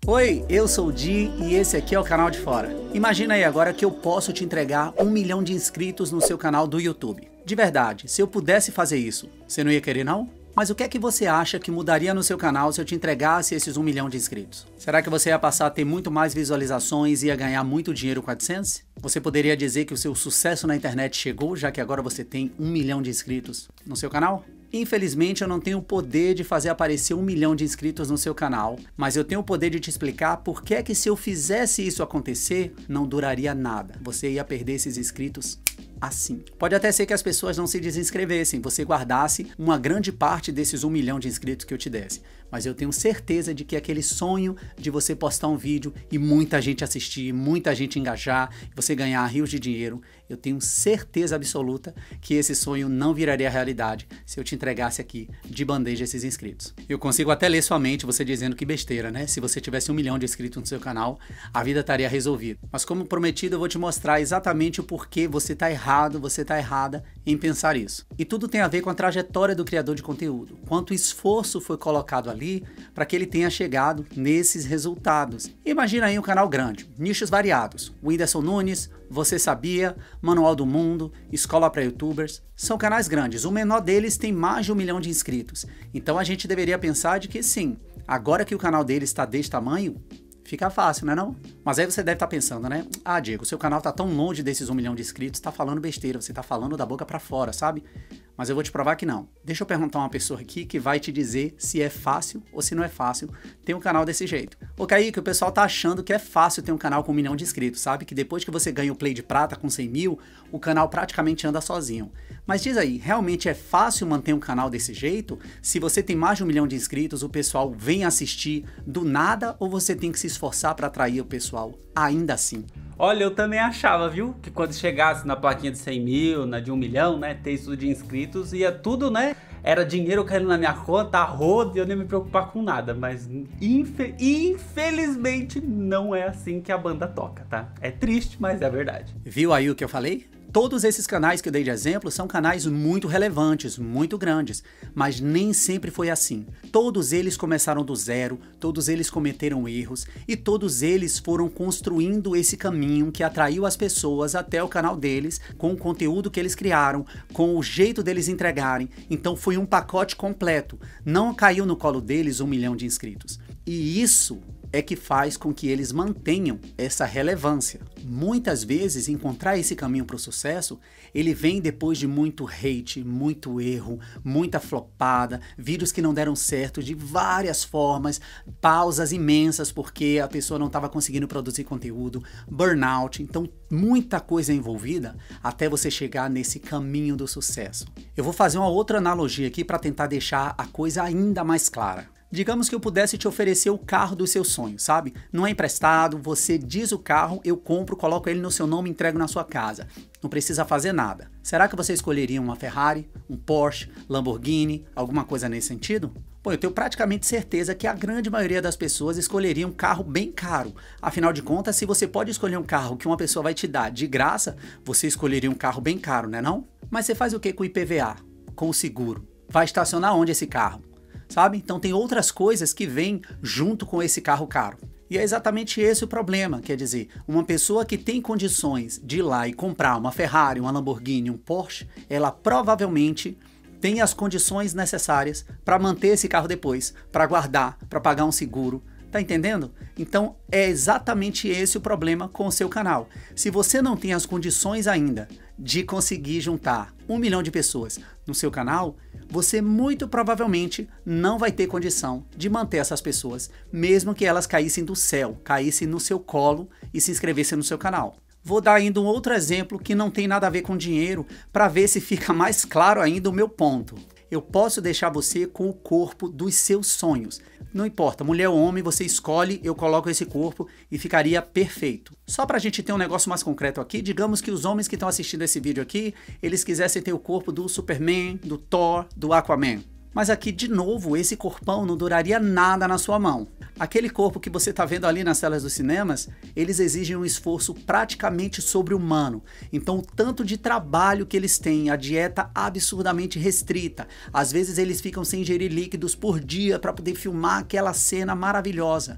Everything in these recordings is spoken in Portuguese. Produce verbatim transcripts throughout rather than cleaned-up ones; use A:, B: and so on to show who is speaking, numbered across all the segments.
A: Oi, eu sou o Di e esse aqui é o Canal de Fora. Imagina aí agora que eu posso te entregar um milhão de inscritos no seu canal do YouTube. De verdade, se eu pudesse fazer isso, você não ia querer não? Mas o que é que você acha que mudaria no seu canal se eu te entregasse esses um milhão de inscritos? Será que você ia passar a ter muito mais visualizações e ia ganhar muito dinheiro com a AdSense? Você poderia dizer que o seu sucesso na internet chegou, já que agora você tem um milhão de inscritos no seu canal? Infelizmente eu não tenho o poder de fazer aparecer um milhão de inscritos no seu canal, mas eu tenho o poder de te explicar por que é que se eu fizesse isso acontecer, não duraria nada. Você ia perder esses inscritos assim. Pode até ser que as pessoas não se desinscrevessem, você guardasse uma grande parte desses um milhão de inscritos que eu te desse. Mas eu tenho certeza de que aquele sonho de você postar um vídeo e muita gente assistir, muita gente engajar, você ganhar rios de dinheiro, eu tenho certeza absoluta que esse sonho não viraria realidade se eu te entregasse aqui de bandeja esses inscritos. Eu consigo até ler sua mente você dizendo que besteira, né? Se você tivesse um milhão de inscritos no seu canal, a vida estaria resolvida. Mas como prometido, eu vou te mostrar exatamente o porquê você está errado, você está errada em pensar isso. E tudo tem a ver com a trajetória do criador de conteúdo. Quanto esforço foi colocado ali para que ele tenha chegado nesses resultados. Imagina aí um canal grande, nichos variados. Whindersson Nunes, Você Sabia, Manual do Mundo, Escola para YouTubers. São canais grandes, o menor deles tem mais de um milhão de inscritos. Então a gente deveria pensar de que sim, agora que o canal dele está desse tamanho, fica fácil, não é não? Mas aí você deve estar pensando, né? Ah, Diego, seu canal tá tão longe desses um milhão de inscritos, tá falando besteira, você tá falando da boca pra fora, sabe? Mas eu vou te provar que não. Deixa eu perguntar a uma pessoa aqui que vai te dizer se é fácil ou se não é fácil ter um canal desse jeito. Ô Kaique, o pessoal tá achando que é fácil ter um canal com um milhão de inscritos, sabe? Que depois que você ganha o Play de Prata com cem mil, o canal praticamente anda sozinho. Mas diz aí, realmente é fácil manter um canal desse jeito? Se você tem mais de um milhão de inscritos, o pessoal vem assistir do nada ou você tem que se esforçar para atrair o pessoal ainda assim?
B: Olha, eu também achava, viu? Que quando chegasse na plaquinha de cem mil, na de um milhão, né? Ter isso de inscritos, ia tudo, né? Era dinheiro caindo na minha conta, a roda, e eu nem me preocupar com nada. Mas infe infelizmente não é assim que a banda toca, tá? É triste, mas é verdade.
A: Viu aí o que eu falei? Todos esses canais que eu dei de exemplo são canais muito relevantes, muito grandes, mas nem sempre foi assim. Todos eles começaram do zero, todos eles cometeram erros e todos eles foram construindo esse caminho que atraiu as pessoas até o canal deles, com o conteúdo que eles criaram, com o jeito deles entregarem. Então foi um pacote completo, não caiu no colo deles um milhão de inscritos. E isso é que faz com que eles mantenham essa relevância. Muitas vezes, encontrar esse caminho para o sucesso, ele vem depois de muito hate, muito erro, muita flopada, vídeos que não deram certo de várias formas, pausas imensas porque a pessoa não estava conseguindo produzir conteúdo, burnout, então muita coisa envolvida até você chegar nesse caminho do sucesso. Eu vou fazer uma outra analogia aqui para tentar deixar a coisa ainda mais clara. Digamos que eu pudesse te oferecer o carro dos seus sonhos, sabe? Não é emprestado, você diz o carro, eu compro, coloco ele no seu nome e entrego na sua casa. Não precisa fazer nada. Será que você escolheria uma Ferrari, um Porsche, Lamborghini, alguma coisa nesse sentido? Pô, eu tenho praticamente certeza que a grande maioria das pessoas escolheria um carro bem caro. Afinal de contas, se você pode escolher um carro que uma pessoa vai te dar de graça, você escolheria um carro bem caro, né não? Mas você faz o que com o I P V A? Com o seguro? Vai estacionar onde esse carro? Sabe? Então tem outras coisas que vêm junto com esse carro caro. E é exatamente esse o problema, quer dizer, uma pessoa que tem condições de ir lá e comprar uma Ferrari, uma Lamborghini, um Porsche, ela provavelmente tem as condições necessárias para manter esse carro depois, para guardar, para pagar um seguro. Tá entendendo? Então é exatamente esse o problema com o seu canal. Se você não tem as condições ainda de conseguir juntar um milhão de pessoas no seu canal, você muito provavelmente não vai ter condição de manter essas pessoas, mesmo que elas caíssem do céu, caíssem no seu colo e se inscrevessem no seu canal. Vou dar ainda um outro exemplo que não tem nada a ver com dinheiro, para ver se fica mais claro ainda o meu ponto. Eu posso deixar você com o corpo dos seus sonhos. Não importa, mulher ou homem, você escolhe, eu coloco esse corpo e ficaria perfeito. Só pra gente ter um negócio mais concreto aqui, digamos que os homens que estão assistindo esse vídeo aqui, eles quisessem ter o corpo do Superman, do Thor, do Aquaman. Mas aqui, de novo, esse corpão não duraria nada na sua mão. Aquele corpo que você está vendo ali nas telas dos cinemas, eles exigem um esforço praticamente sobre-humano. Então, o tanto de trabalho que eles têm, a dieta absurdamente restrita. Às vezes eles ficam sem ingerir líquidos por dia para poder filmar aquela cena maravilhosa.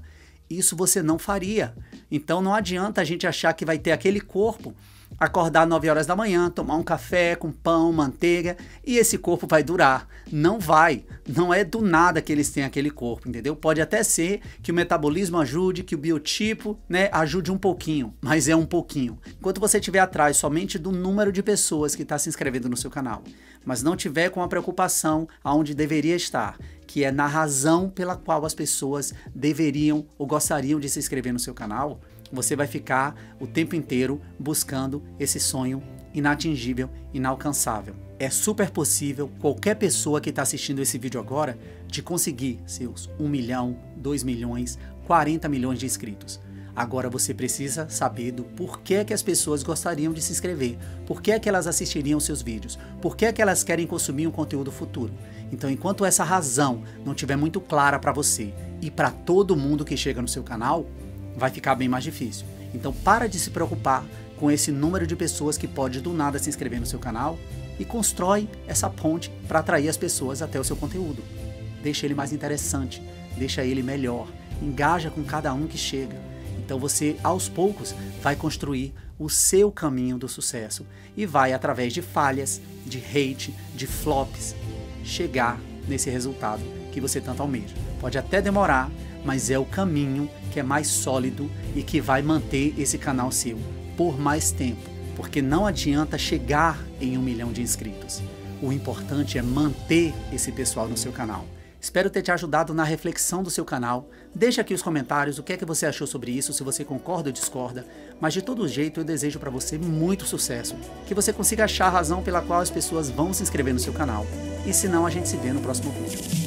A: isso você não faria. Então não adianta a gente achar que vai ter aquele corpo, acordar nove horas da manhã, tomar um café com pão, manteiga e esse corpo vai durar. Não vai. Não é do nada que eles têm aquele corpo, entendeu? Pode até ser que o metabolismo ajude, que o biotipo, né, ajude um pouquinho, mas é um pouquinho. Enquanto você estiver atrás somente do número de pessoas que está se inscrevendo no seu canal, mas não tiver com a preocupação aonde deveria estar, que é na razão pela qual as pessoas deveriam ou gostariam de se inscrever no seu canal, você vai ficar o tempo inteiro buscando esse sonho inatingível, inalcançável. É super possível qualquer pessoa que está assistindo esse vídeo agora de conseguir seus um milhão, dois milhões, quarenta milhões de inscritos. Agora você precisa saber do porquê que as pessoas gostariam de se inscrever, por que que elas assistiriam seus vídeos, por que que elas querem consumir um conteúdo futuro. Então, enquanto essa razão não estiver muito clara para você e para todo mundo que chega no seu canal, vai ficar bem mais difícil. Então para de se preocupar com esse número de pessoas que pode do nada se inscrever no seu canal e constrói essa ponte para atrair as pessoas até o seu conteúdo. Deixa ele mais interessante, deixa ele melhor, engaja com cada um que chega. Então você, aos poucos, vai construir o seu caminho do sucesso e vai, através de falhas, de hate, de flops, chegar nesse resultado que você tanto almeja. Pode até demorar, mas é o caminho que é mais sólido e que vai manter esse canal seu por mais tempo, porque não adianta chegar em um milhão de inscritos. O importante é manter esse pessoal no seu canal. Espero ter te ajudado na reflexão do seu canal. Deixa aqui os comentários o que é que você achou sobre isso, se você concorda ou discorda, mas de todo jeito eu desejo para você muito sucesso, que você consiga achar a razão pela qual as pessoas vão se inscrever no seu canal. E se não, a gente se vê no próximo vídeo.